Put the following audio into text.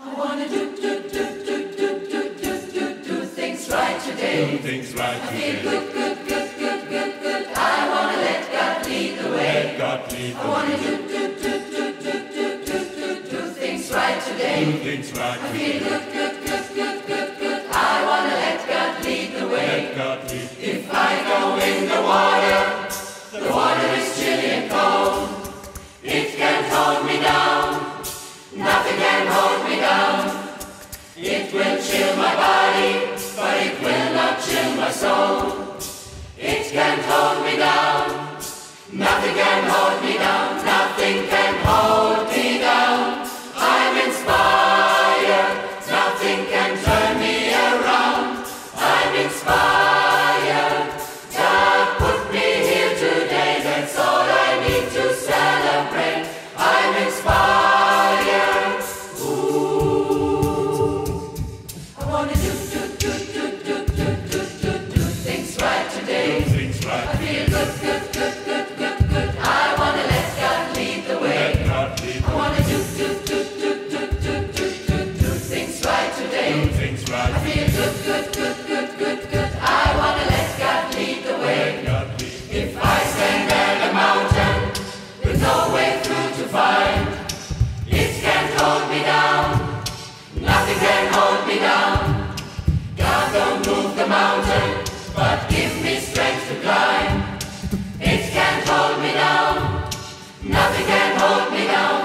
I wanna do things right today. Do things right I today. feel good. I wanna let God lead the way. Let God lead I the wanna way. do things right today. Do things right I today. feel good. I wanna let God lead the way. Let God lead. If I go in the water is chilly and cold. It can't hold me down. Nothing can hold me down. It will chill my body, but it will not chill my soul. It can't hold me down. Nothing can hold me down. Nothing can hold me down. I'm inspired. Nothing can turn me around. I'm inspired. God put me here today. That's all I need to celebrate. I'm inspired. Ooh. I wanna do things right today. Do things right I feel good. I wanna let God lead the way. Let God lead. I wanna do things right today. Do things I right. feel good. I wanna let God lead the way. Let God lead. If I stand at a mountain with no way through to find, it can't hold me down. Nothing can hold me down. God don't move the mountain, but give me strength to climb. It can't hold me down. Nothing can hold me down.